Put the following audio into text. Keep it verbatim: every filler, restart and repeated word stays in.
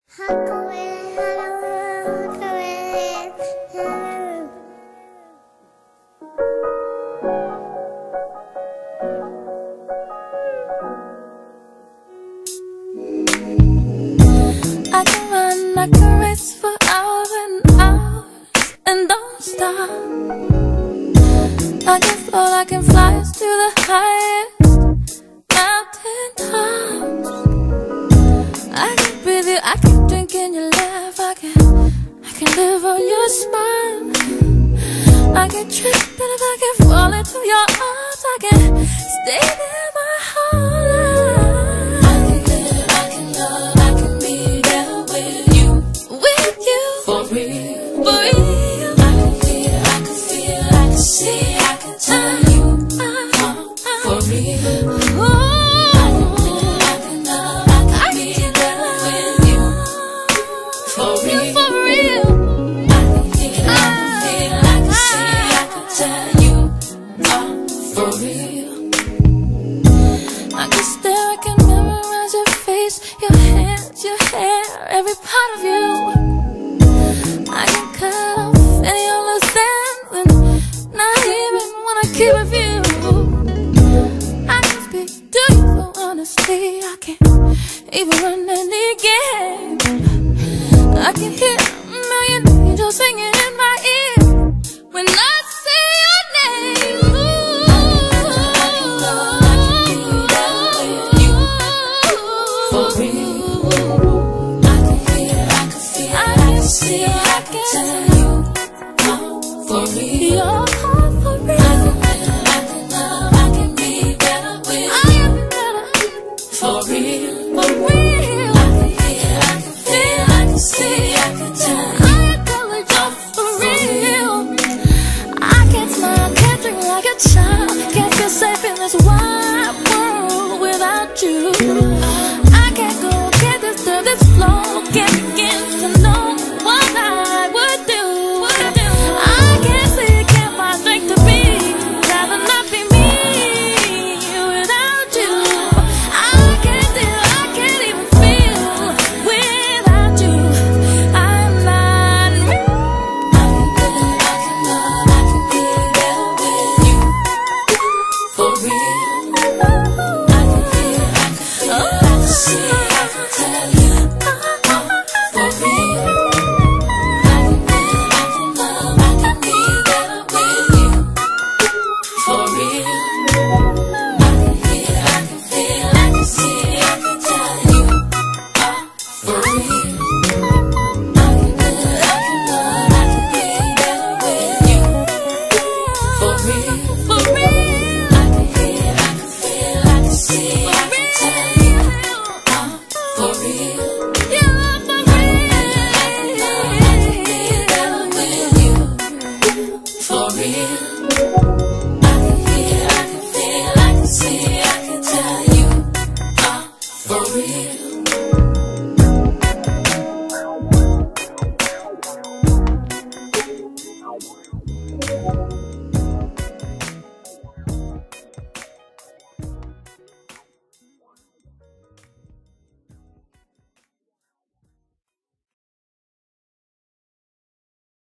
I can run, I can race for hours and hours and don't stop. I can float, I can fly us to the highest mountain tops. I can breathe you, I can drink in your laugh. I can, I can live on your smile. I can trip, and if I can fall into your arms, I can stay there my whole life. I can live, I can love, I can be there with you, with you, for real, for real. I can feel, I can feel, I can see, I can tell you, uh, for real. Oh. I can stare, I can memorize your face, your hands, your hair, every part of you. I can cut off any of those ends and not even wanna keep with you. I can speak to you so honestly, I can't even run any